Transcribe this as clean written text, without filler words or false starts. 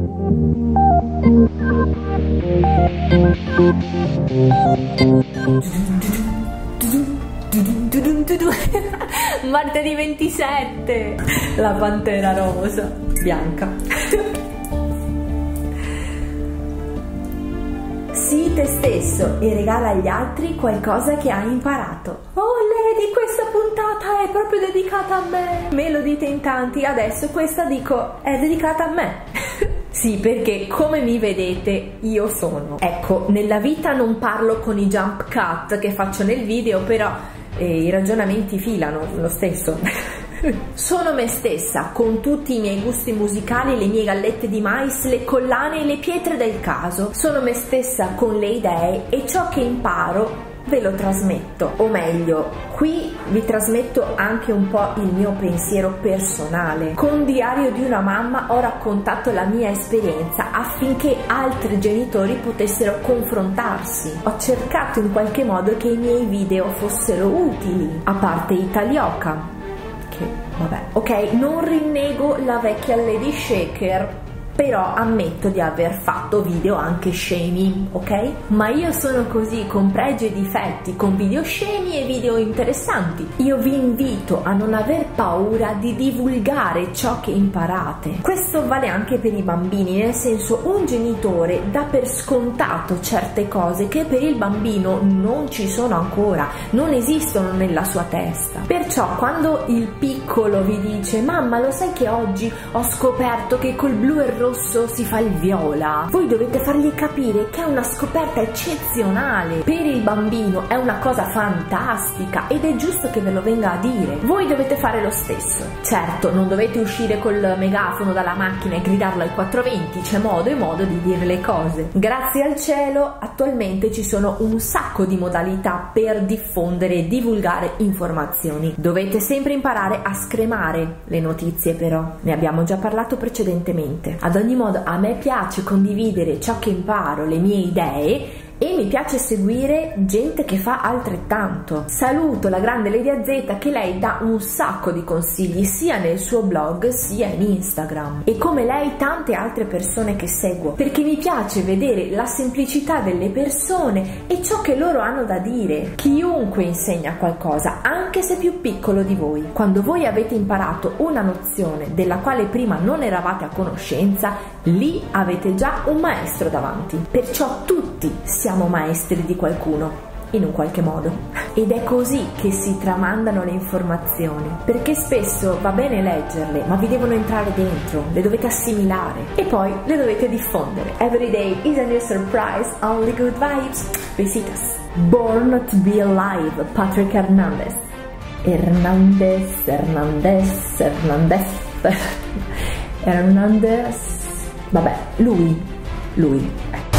Martedì 27, la pantera rosa, bianca. Sii te stesso e regala agli altri qualcosa che hai imparato. Oh Lady, questa puntata è proprio dedicata a me. Me lo dite in tanti, adesso questa dico è dedicata a me. Sì, perché come mi vedete io sono. Ecco, nella vita non parlo con i jump cut che faccio nel video, però i ragionamenti filano lo stesso. Sono me stessa, con tutti i miei gusti musicali, le mie gallette di mais, le collane e le pietre del caso. Sono me stessa con le idee e ciò che imparo ve lo trasmetto, o meglio, qui vi trasmetto anche un po' il mio pensiero personale. Con Diario di una mamma ho raccontato la mia esperienza affinché altri genitori potessero confrontarsi. Ho cercato in qualche modo che i miei video fossero utili, a parte Italioca, che vabbè. Ok, non rinnego la vecchia Lady Shaker, però ammetto di aver fatto video anche scemi, ok? Ma io sono così, con pregi e difetti, con video scemi e video interessanti. Io vi invito a non aver paura di divulgare ciò che imparate. Questo vale anche per i bambini, nel senso, un genitore dà per scontato certe cose che per il bambino non ci sono ancora, non esistono nella sua testa. Perciò quando il piccolo vi dice mamma, lo sai che oggi ho scoperto che col blu e rosso si fa il viola, voi dovete fargli capire che è una scoperta eccezionale. Per il bambino è una cosa fantastica ed è giusto che ve lo venga a dire. Voi dovete fare lo stesso. Certo, non dovete uscire col megafono dalla macchina e gridarlo ai 420, c'è modo e modo di dire le cose. Grazie al cielo attualmente ci sono un sacco di modalità per diffondere e divulgare informazioni. Dovete sempre imparare a scremare le notizie, però ne abbiamo già parlato precedentemente. Ad ogni modo, a me piace condividere ciò che imparo, le mie idee, e mi piace seguire gente che fa altrettanto. Saluto la grande Lady AZ, che lei dà un sacco di consigli sia nel suo blog sia in Instagram, e come lei tante altre persone che seguo, perché mi piace vedere la semplicità delle persone e ciò che loro hanno da dire. Chiunque insegna qualcosa, anche se più piccolo di voi. Quando voi avete imparato una nozione della quale prima non eravate a conoscenza, lì avete già un maestro davanti. Perciò tutti siamo maestri di qualcuno, in un qualche modo. Ed è così che si tramandano le informazioni, perché spesso va bene leggerle, ma vi devono entrare dentro, le dovete assimilare e poi le dovete diffondere. Every day is a new surprise, only good vibes. Besitos. Born to be Alive, Patrick Hernandez. Hernandez. Vabbè, lui.